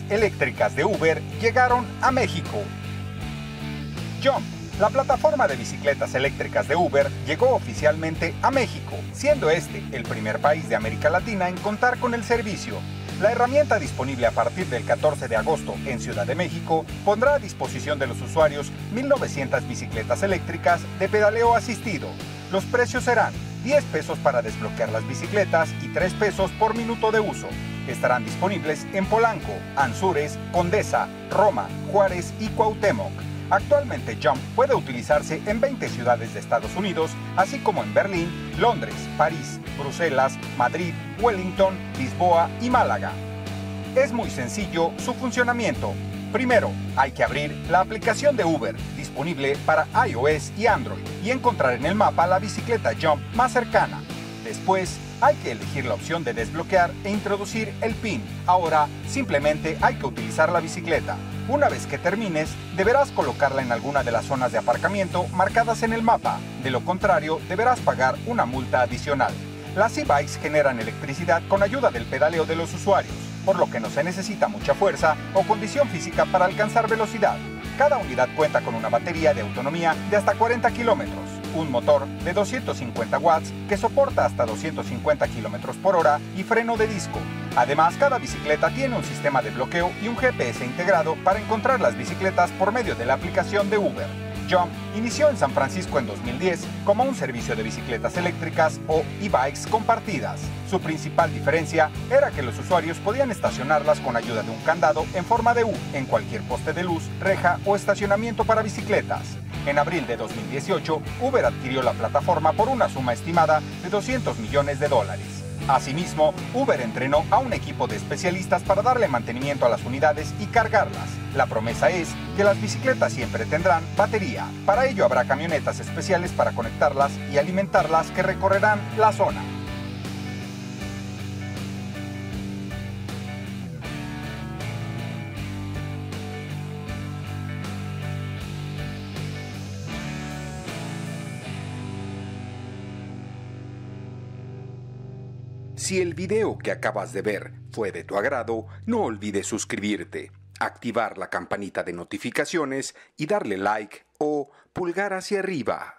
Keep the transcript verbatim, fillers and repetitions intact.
eléctricas de Uber llegaron a México. Jump, la plataforma de bicicletas eléctricas de Uber, llegó oficialmente a México, siendo este el primer país de América Latina en contar con el servicio. La herramienta, disponible a partir del catorce de agosto en Ciudad de México, pondrá a disposición de los usuarios mil novecientas bicicletas eléctricas de pedaleo asistido. Los precios serán diez pesos para desbloquear las bicicletas y tres pesos por minuto de uso. Estarán disponibles en Polanco, Anzures, Condesa, Roma, Juárez y Cuauhtémoc. Actualmente Jump puede utilizarse en veinte ciudades de Estados Unidos, así como en Berlín, Londres, París, Bruselas, Madrid, Wellington, Lisboa y Málaga. Es muy sencillo su funcionamiento. Primero, hay que abrir la aplicación de Uber, disponible para iOS y Android, y encontrar en el mapa la bicicleta Jump más cercana. Después, hay que elegir la opción de desbloquear e introducir el PIN. Ahora, simplemente hay que utilizar la bicicleta. Una vez que termines, deberás colocarla en alguna de las zonas de aparcamiento marcadas en el mapa. De lo contrario, deberás pagar una multa adicional. Las e-bikes generan electricidad con ayuda del pedaleo de los usuarios, por lo que no se necesita mucha fuerza o condición física para alcanzar velocidad. Cada unidad cuenta con una batería de autonomía de hasta cuarenta kilómetros, un motor de doscientos cincuenta watts que soporta hasta doscientos cincuenta kilómetros por hora y freno de disco. Además, cada bicicleta tiene un sistema de bloqueo y un G P S integrado para encontrar las bicicletas por medio de la aplicación de Uber. Jump inició en San Francisco en dos mil diez como un servicio de bicicletas eléctricas o e-bikes compartidas. Su principal diferencia era que los usuarios podían estacionarlas con ayuda de un candado en forma de U en cualquier poste de luz, reja o estacionamiento para bicicletas. En abril de dos mil dieciocho, Uber adquirió la plataforma por una suma estimada de doscientos millones de dólares. Asimismo, Uber entrenó a un equipo de especialistas para darle mantenimiento a las unidades y cargarlas. La promesa es que las bicicletas siempre tendrán batería. Para ello habrá camionetas especiales para conectarlas y alimentarlas que recorrerán la zona. Si el video que acabas de ver fue de tu agrado, no olvides suscribirte, activar la campanita de notificaciones y darle like o pulgar hacia arriba.